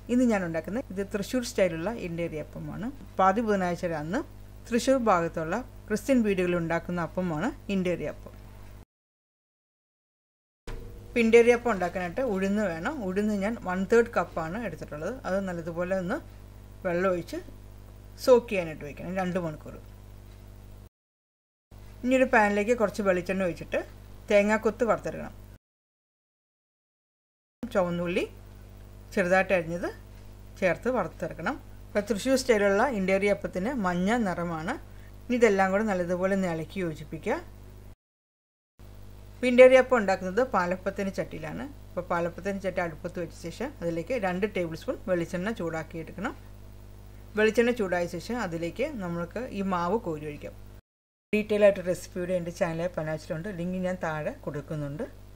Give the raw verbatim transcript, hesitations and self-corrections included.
ഇന്ന് ഞാൻ ഉണ്ടാക്കുന്നത് ഇത് തൃശ്ശൂർ സ്റ്റൈലുള്ള inderiappam. പാതി ബുധനാഴ്ച അന്ന് തൃശ്ശൂർ ഭാഗത്തുള്ള ക്രിസ്ത്യൻ വീടുകളിൽ ഉണ്ടാക്കുന്ന അപ്പമാണ് inderiappam. inderiappam ഉണ്ടാക്കാനായിട്ട് ഉഴുന്ന് വേണം. ഉഴുന്ന് ഞാൻ one third കപ്പാണ് എടുത്തിട്ടുള്ളത്. അത് നല്ലതുപോലെ ഒന്ന് വെള്ളം ഒഴിച്ച് സോക്ക് ചെയ്യാനായിട്ട് വെക്കണം രണ്ട് മണിക്കൂർ. ഇനി ഒരു പാനിലേക്ക് കുറച്ച് വെളിച്ചെണ്ണ ഒഴിച്ചിട്ട് തേങ്ങാക്കൊത്ത് വറുത്തെടുക്കണം. ചുവന്നുള്ളി ചെറുതായിട്ട് അരിഞ്ഞത് ചേർത്ത് വറുത്തെടുക്കണം. അപ്പോൾ തൃശ്ശൂർ സ്റ്റൈലുള്ള inderiappത്തിന് മഞ്ഞ നിറമാണ്. ഇനി ഇതെല്ലാം കൂടെ നല്ലതുപോലെ ഇളക്കി യോജിപ്പിക്കുക. inderiappam ഉണ്ടാക്കുന്നത് പാലപ്പത്തിന് ചട്ടിയിലാണ്. അപ്പോൾ പാലപ്പത്തിന് ചട്ടി അടുപ്പത്ത് വെച്ച ശേഷം അതിലേക്ക് രണ്ട് ടേബിൾ സ്പൂൺ വെളിച്ചെണ്ണ ചൂടാക്കി എടുക്കണം. വെളിച്ചെണ്ണ ചൂടായ ശേഷം അതിലേക്ക് നമുക്ക് ഈ മാവ് കോരി ഒഴിക്കാം. ഡീറ്റെയിൽ ആയിട്ട് റെസിപ്പിയുടെ എൻ്റെ ചാനലിൽ പനാച്ചിലുണ്ട്. ലിങ്ക് ഞാൻ താഴെ കൊടുക്കുന്നുണ്ട്.